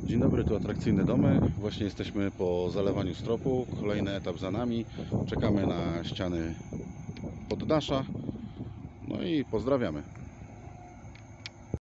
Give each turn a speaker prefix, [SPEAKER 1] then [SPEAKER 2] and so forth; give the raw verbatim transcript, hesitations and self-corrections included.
[SPEAKER 1] Dzień dobry, tu Atrakcyjne Domy. Właśnie jesteśmy po zalewaniu stropu. Kolejny etap za nami. Czekamy na ściany poddasza. No i pozdrawiamy.